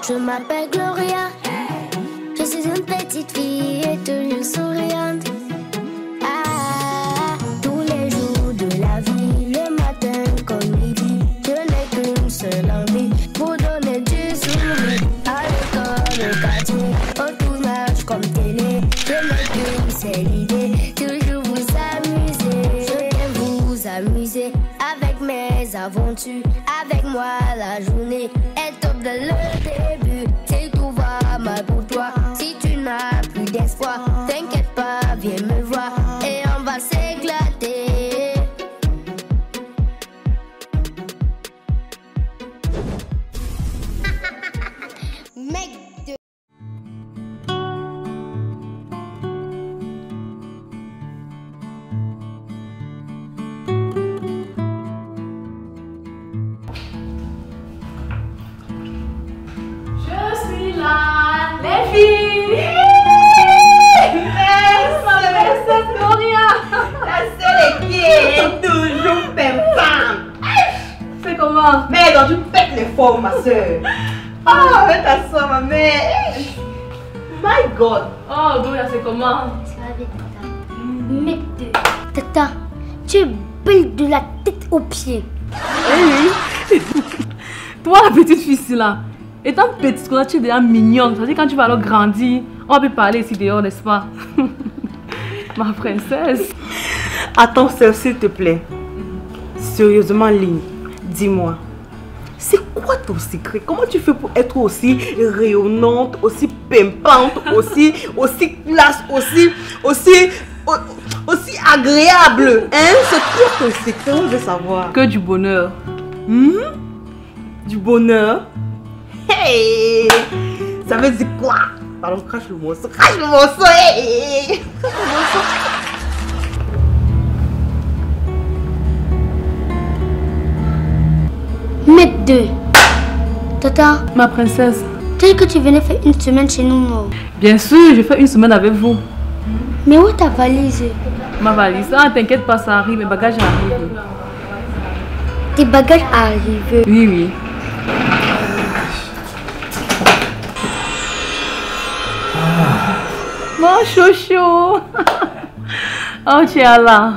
Je m'appelle Gloria. Je suis une petite fille et toujours souriante. Ah, tous les jours de la vie, le matin comme midi, je n'ai qu'une seule envie pour donner du sourire. À l'école, au quartier, au tournage comme télé, je n'ai qu'une seule idée, toujours vous amuser. Je viens vous amuser avec mes aventures. Avec moi, la journée est top de le début. Si tout va mal pour toi, si tu n'as plus d'espoir, t'inquiète pas, viens me voir et on va s'éclater. Mec de... Je suis là, les filles. Princesse Gloria. La seule qui est toujours pimpante. C'est comment? Mais donc tu pètes les formes, ma soeur. Ah, avec ta soeur, ma mère. My God. Oh, Gloria, c'est comment? Tu vas bien, Tata. Mec de... Tata, tu es belle de la tête aux pieds. Oui. Toi, la petite fille ici, là. Étant petite, tu es déjà mignonne. Ça veut dire quand tu vas alors grandir, on peut parler ici dehors, n'est-ce pas? Ma princesse. Attends, sœur, s'il te plaît. Sérieusement, Lynn, dis-moi. C'est quoi ton secret? Comment tu fais pour être aussi rayonnante, aussi pimpante, aussi classe, aussi agréable? Hein? C'est quoi ton secret? On veut savoir. Que du bonheur. Du bonheur? Hey! Ça veut dire quoi? Pardon, crache le morceau. Crache le morceau! Hey! Crache le morceau. Mec de... Tata, Ma princesse. tel que tu venais faire une semaine chez nous, non? Bien sûr, je fais une semaine avec vous. Mais où est ta valise? Ma valise. Ah, t'inquiète pas, ça arrive. Mes bagages arrivent. Tes bagages arrivent. Oui, oui. Mon chouchou. Oh, tu es là.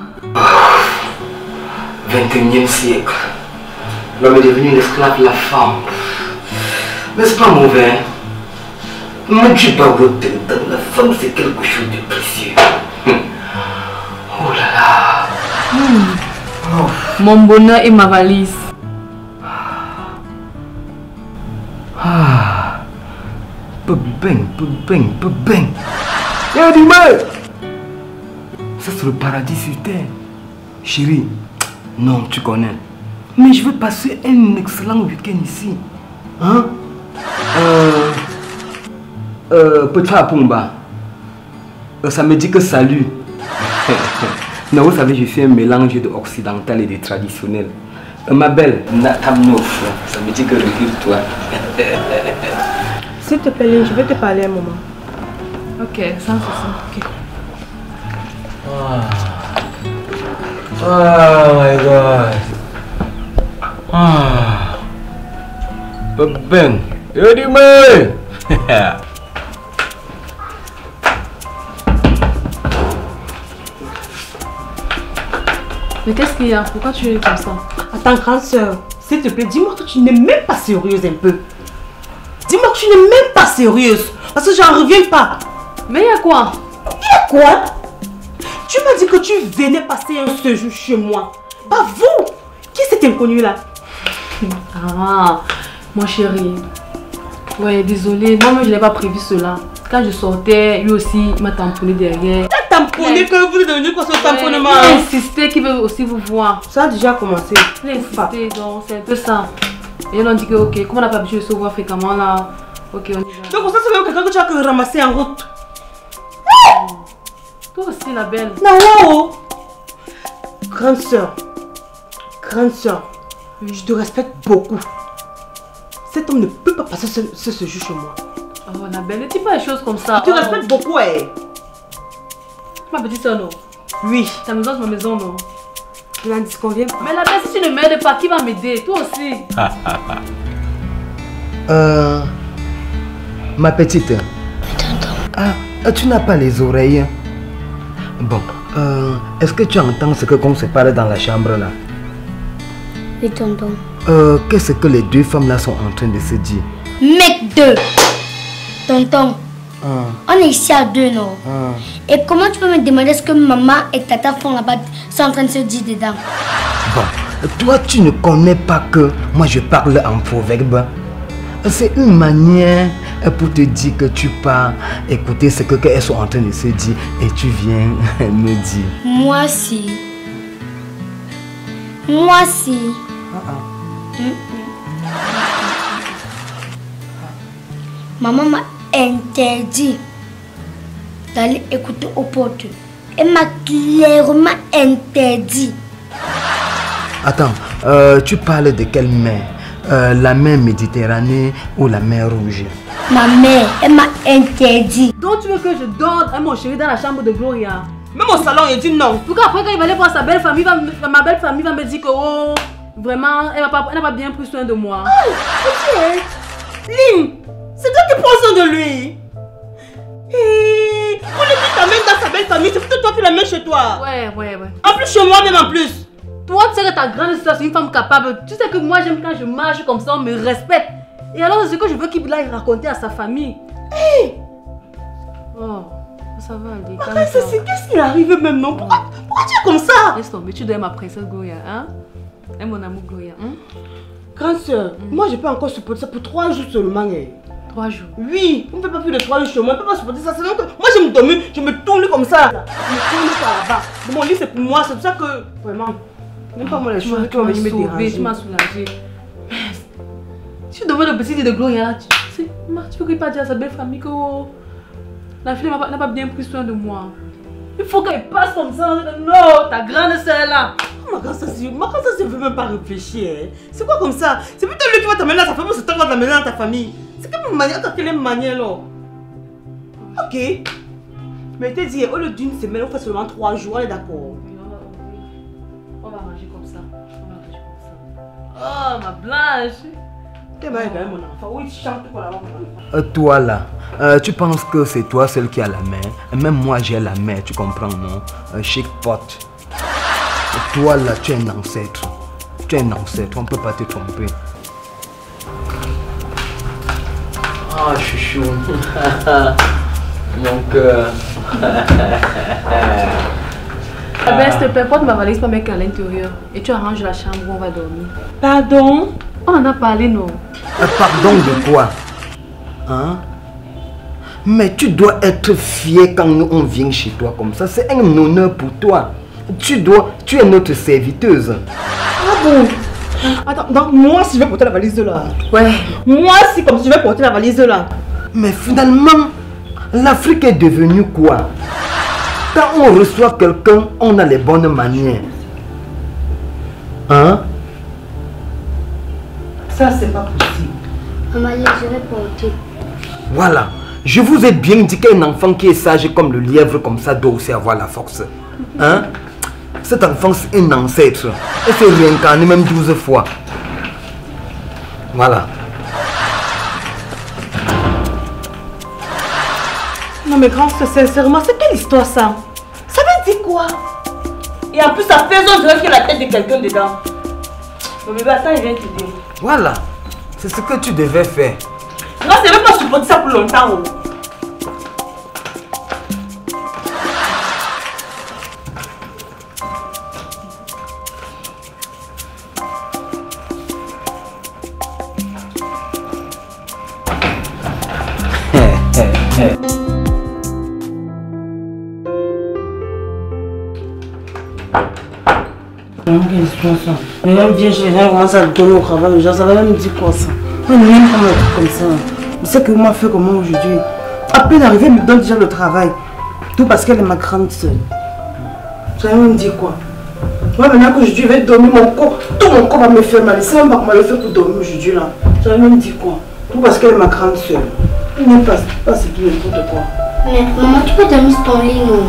21e siècle. L'homme est devenu l'esclave de la femme. Mais c'est pas mauvais. Moi, je suis pas voté. La femme, c'est quelque chose de précieux. Oh là là. Oh. Mon bonheur et ma valise. Ah. Bang, bang, bang. Y'a du mal. Ça, c'est le paradis sur terre. Chérie, non, tu connais. Mais je veux passer un excellent week-end ici. Hein? Petra Pumba. Ça me dit que salut. Non, vous savez, je fais un mélange de occidental et de traditionnel. Ma belle, Natamnof, ça me dit que recule-toi. S'il te plaît, je vais te parler un moment. Ok, sans souci. Ok. Oh my god. Ben, y'a mal. Mais qu'est-ce qu'il y a? Pourquoi tu es comme ça? Attends, grande soeur, s'il te plaît, dis-moi que tu n'es même pas sérieuse un peu. Dis-moi que tu n'es même pas sérieuse. Parce que j'en reviens pas. Mais il y a quoi? Il y a quoi? Tu m'as dit que tu venais passer un séjour chez moi. Pas vous. Qui est cet inconnu là? Ah, mon chéri. Ouais, désolé. Moi, je n'ai pas prévu cela. Quand je sortais, lui aussi, il m'a tamponné derrière. Tu as tamponné que vous êtes devenu quoi ce tamponnement? Il a insisté qu'il veut aussi vous voir. Ça a déjà commencé. Il a insisté, donc c'est un peu ça. Et ils ont dit que, ok, comme on n'a pas l'habitude de se voir fréquemment là, ok, on y va. Donc ça, c'est même quelqu'un que tu as que ramasser en route. Toi aussi, la belle. Non, grande soeur, je te respecte beaucoup. Cet homme ne peut pas passer ce séjour chez moi. Oh, la belle, ne dis pas les choses comme ça. Je te respecte beaucoup, eh. Ma petite soeur, non? Oui. Ta maison, c'est ma maison, non? Je n'en disconviens pas. Mais la belle, si tu ne m'aides pas, qui va m'aider? Toi aussi. Ma petite. Ah, tu n'as pas les oreilles. Bon, est-ce que tu entends ce qu'on se parle dans la chambre là? Oui, tonton. Qu'est-ce que les deux femmes là sont en train de se dire? Mec deux. Tonton, on est ici à deux, non? Et comment tu peux me demander ce que maman et tata font là-bas, sont en train de se dire dedans? Bon, toi tu ne connais pas que moi je parle en proverbe. C'est une manière pour te dire que tu pars écouter ce qu'elles sont en train de se dire et tu viens me dire. Moi si. Moi si. Maman m'a interdit d'aller écouter aux portes. Elle m'a clairement interdit. Attends, tu parles de quelle mer? La mer Méditerranée ou la mer Rouge? Ma mère, elle m'a interdit. Donc tu veux que je dors avec mon chéri dans la chambre de Gloria? Même au salon, il dit non. Pourquoi après quand il va aller voir sa belle famille, ma belle famille va me dire que oh, vraiment, elle n'a pas bien pris soin de moi. Lynn, c'est toi qui prends soin de lui. On est dit ta mère dans sa belle famille, c'est plutôt toi qui la mets chez toi. Ouais. En plus chez moi même en plus. Toi, tu sais que ta grande sœur, c'est une femme capable. Tu sais que moi, j'aime quand je marche comme ça, on me respecte. Et alors, c'est ce que je veux qu'il aille raconter à sa famille. Oh, ça va aller. Qu'est-ce qui arrive maintenant? Pourquoi tu es comme ça? Laisse tomber, tu dois être ma princesse Gloria, hein? Et mon amour Gloria, hein? Grande soeur, moi je peux encore supporter ça pour 3 jours seulement. 3 jours? Oui, on ne fait pas plus de 3 jours chez moi, on ne peut pas supporter ça. Sinon que moi je me dormir, je me tourne comme ça. Je me tourne par là-bas. Mon lit c'est pour moi, c'est pour ça que vraiment. Même pas moi les choses qui vont me déranger. Tu m'as soulagé. Tu devais le petit de Gloria. Tu veux qu'il parte à sa belle famille que oh, la fille n'a pas bien pris soin de moi. Il faut qu'elle passe comme ça. Non, ta grande sœur là. Ma grande sœur, je ne veux même pas réfléchir. C'est quoi comme ça? C'est plutôt lui qui va t'amener dans sa famille, c'est toi qui va t'amener dans ta famille. C'est quelle manière, quelle manière là? Ok. Mais je t'ai dit, au lieu d'une semaine, on fait seulement 3 jours, on est d'accord. On va manger comme ça. Oh, ma Blanche. T'es mal quand même mon enfant. Oui, tu chantes pour la maman. Toi là, tu penses que c'est toi celle qui a la main? Même moi j'ai la main, tu comprends non? Chic pote. Toi là, tu es un ancêtre. Tu es un ancêtre, on ne peut pas te tromper. Ah, chouchou. Mon cœur. Ben, s'il te plaît, porte ma valise pour mettre à l'intérieur. Et tu arranges la chambre où on va dormir. Pardon? On en a parlé, non? Pardon de quoi? Hein? Mais tu dois être fier quand on vient chez toi comme ça. C'est un honneur pour toi. Tu es notre serviteuse. Ah bon? Attends, donc moi si je vais porter la valise de là. Ouais. Moi si comme si je vais porter la valise de là. Mais finalement, l'Afrique est devenue quoi? Quand on reçoit quelqu'un, on a les bonnes manières. Hein? Ça c'est pas possible. Maman, je vais porter. Voilà. Je vous ai bien dit qu'un enfant qui est sage comme le lièvre comme ça doit aussi avoir la force. Hein? Cet enfant c'est un ancêtre. Et s'est réincarné même 12 fois. Voilà. Non mais grand frère, sincèrement, c'est quelle histoire ça? Ça veut dire quoi? Et en plus ça fait on dirait qu'il y a la tête de quelqu'un dedans. Mon bébé, attends, il vient te dire. Voilà. C'est ce que tu devais faire. Non, c'est même pas supporter ça pour longtemps. Oh. Quelle histoire ça? Mais même bien, je viens commencer à donner au travail, genre, ça va même me dire quoi ça? On ne même pas me dire comme ça. Mais c'est que moi, fait comment aujourd'hui? À peine arrivé, elle me donne déjà le travail. Tout parce qu'elle est ma grande soeur. Ça va même me dire quoi? Moi, maintenant qu'aujourd'hui, je vais dormir, mon corps, tout mon corps va me faire mal. C'est même pas comment le faire pour dormir aujourd'hui là. Ça va même me dire quoi? Tout parce qu'elle est ma grande soeur. Elle n'est pas c'est tout n'importe quoi. Mais maman, tu peux dormir sur ton lit, non?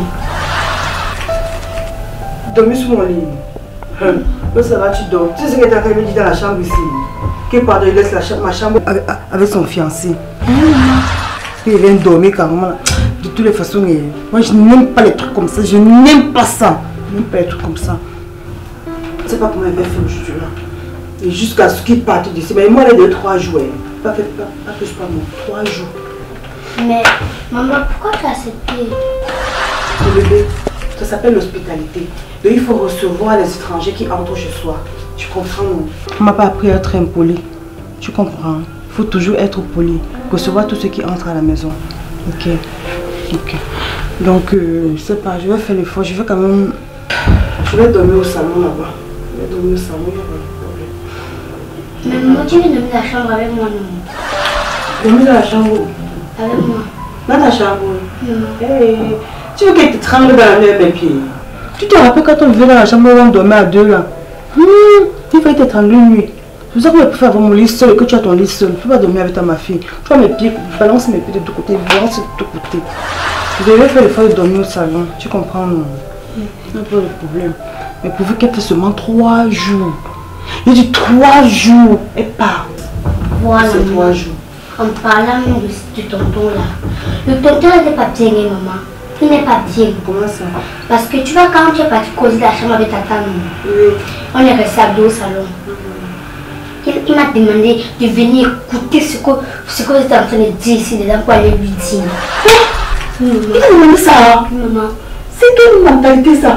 Dormir sur mon lit. Mais ça va, tu dors. Tu sais ce que ta femme me dit dans la chambre ici? Que pardon, il laisse ma chambre avec son fiancé. Il vient dormir carrément. De toutes les façons, moi je n'aime pas les trucs comme ça. Je n'aime pas ça. Je n'aime pas les trucs comme ça. Je ne sais pas comment il va faire aujourd'hui là. Et jusqu'à ce qu'il parte d'ici. Mais moi, elle est de 3 jours. Pas plus, pas moi. 3 jours. Mais, maman, pourquoi tu as accepté? Le bébé, ça s'appelle l'hospitalité. Donc il faut recevoir les étrangers qui entrent chez soi. Tu comprends, non? On m'a pas appris à être impoli. Tu comprends? Il faut toujours être poli. Recevoir tous ceux qui entrent à la maison. Ok. Ok. Donc, je sais pas, je vais faire l'effort. Je vais quand même... Je vais dormir au salon là-bas. Je vais dormir au salon, il n'y a pas de problème. Mais maman, tu viens dormir dans la chambre avec moi, non? Dormir dans la chambre? Avec moi. Dans ta chambre? Non. Hey, tu veux qu'elle te tremble dans la nuit, mes pieds? Tu te rappelles quand on vivait dans la chambre où on dormait à 2 là? Il fallait t'étrangler une nuit. C'est pour ça que je préfère avoir mon lit seul et que tu as ton lit seul. Tu ne peux pas dormir avec ma fille. Tu vois mes pieds, balance mes pieds de tous côtés, balance de tous côtés. Je devais faire l'effort de dormir au salon. Tu comprends, non? C'est pas le problème. Mais pourvu qu'elle fait seulement 3 jours. Il dit 3 jours. Elle part. Voilà. C'est 3 jours. En parlant de tonton là, le tonton n'est pas bien, maman. Il n'est pas bien. Comment ça? Parce que tu vois, quand tu es parti causer la chambre avec ta femme, Oui. on est resté à 2 au salon. Il m'a demandé de venir écouter ce que vous êtes en train de dire ici dedans pour aller lui dire. Il t'a demandé ça? Maman. C'est quelle mentalité ça?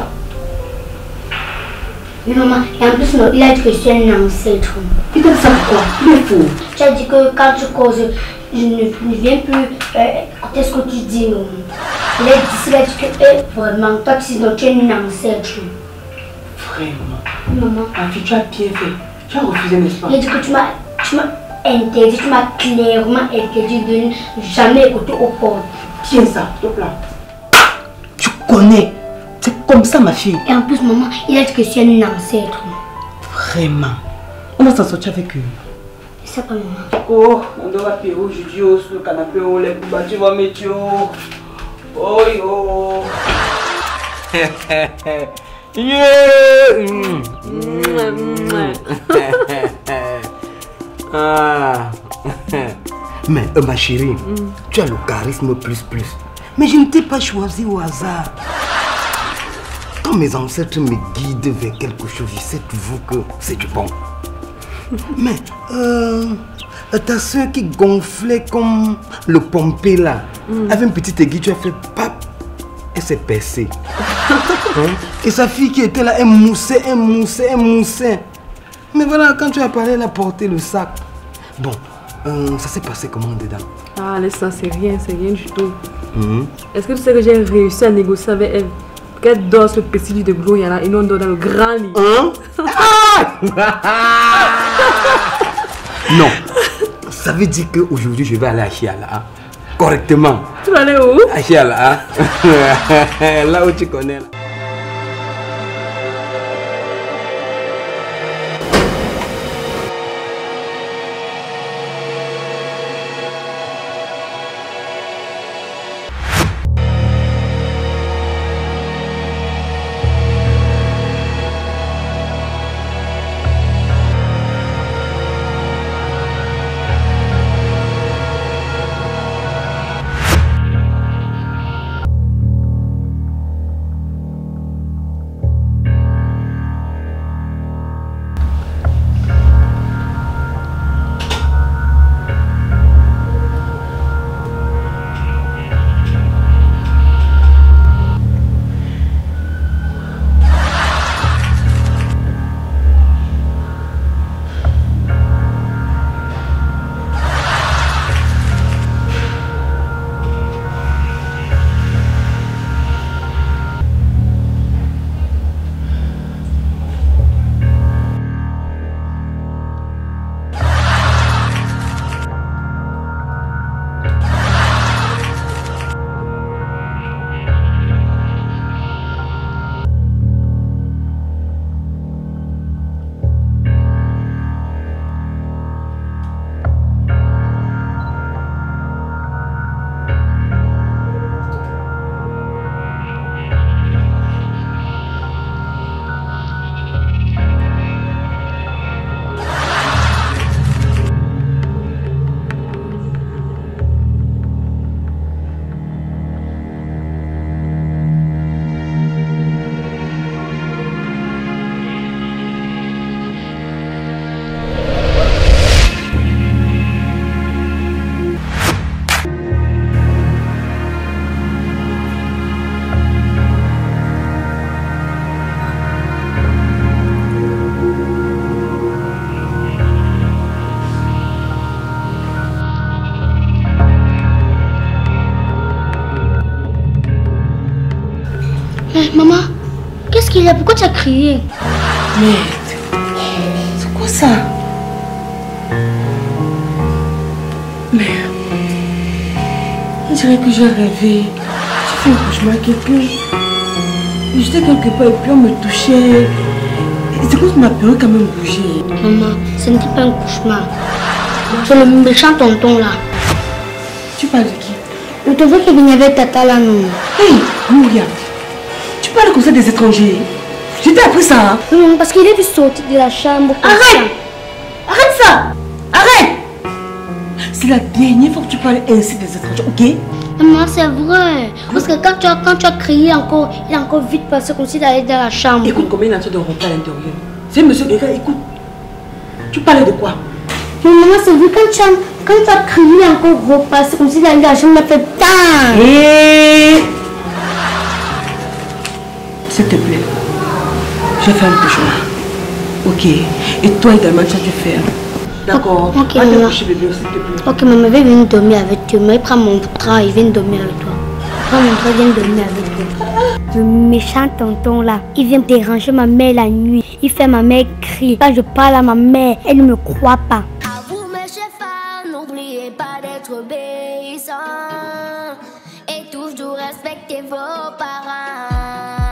Oui, maman. Et en plus, il a dit que je suis un ancêtre. Il t'a dit ça pourquoi? Il est fou. Tu as dit que quand tu causes, je ne viens plus écouter ce que tu dis. Non. Il a dit que vraiment, toi tu es un ancêtre. Vraiment. Maman. Ma fille, tu as bien fait. Tu as refusé, n'est-ce pas? Il a dit que tu m'as interdit, tu m'as clairement interdit de ne jamais écouter au port. Tiens ça, stop là. Tu connais. C'est comme ça, ma fille. Et en plus, maman, il a dit que je suis un ancêtre. Vraiment. On va s'en sortir avec eux. Je sais pas, maman. Oh, on doit payer aujourd'hui sur le canapé, oh, les boubas, tu vas mettre. Oh, yo. Ah. Mais ma chérie, tu as le charisme plus. Mais je ne t'ai pas choisi au hasard. Quand mes ancêtres me guident vers quelque chose, je sais toujours que c'est du bon. Mais ta soeur qui gonflait comme le pompé là, avec une petite aiguille, tu as fait pap, elle s'est percée. Hein? Et sa fille qui était là, elle moussait. Mais voilà, quand tu as parlé, elle a porté le sac. Bon, ça s'est passé comment dedans? Ah, laisse ça, c'est rien du tout. Est-ce que tu sais que j'ai réussi à négocier avec elle? Qu'elle dort ce petit lit de boulot, il y en a, et nous on dort dans le grand lit. Hein? Non, ça veut dire qu'aujourd'hui je vais aller à Chiala, hein? Correctement. Tu vas aller où? À Chiala, hein? Là où tu connais. Là. Mais maman, qu'est-ce qu'il y a? Pourquoi tu as crié? Merde. C'est quoi ça? Merde. On dirait que j'ai rêvé. J'ai fait un cauchemar avec quelqu'un. J'étais quelque part et puis on me touchait. C'est comme si ma perruque a même bougé. Maman, ce n'était pas un cauchemar. C'est le méchant tonton là. Tu parles de qui? Le tonton qui venait avec Tata là, non? Hey, Mouria. Tu parles comme ça des étrangers. Je t'ai appris ça, hein? Non, parce qu'il est vu sortir de la chambre. Arrête! Arrête ça! Arrête! C'est la dernière fois que tu parles ainsi des étrangers, ok? Maman, c'est vrai. Parce que quand tu as crié encore, il a encore vite passé comme s'il allait dans la chambre. Écoute, combien il y a de repas à l'intérieur? C'est monsieur Guéga, écoute. Tu parlais de quoi? Mais maman, c'est vrai, quand tu as crié encore repassé comme s'il allait dans la chambre, il a fait tant. Et... S'il te plaît, j'ai fait un cauchemar. Ok. Et toi également, tu as dû faire. D'accord. Ok, va te maman. coucher, bébé, s'il te plaît. Ok, maman, il vient dormir avec toi. Mais il prend mon bras, il vient dormir avec toi. Prends mon bras, il vient dormir avec toi. Le méchant tonton là, il vient déranger ma mère la nuit. Il fait ma mère crier. Quand je parle à ma mère, elle ne me croit pas. À vous mes chefs, n'oubliez pas d'être obéissants et toujours respectez vos parents.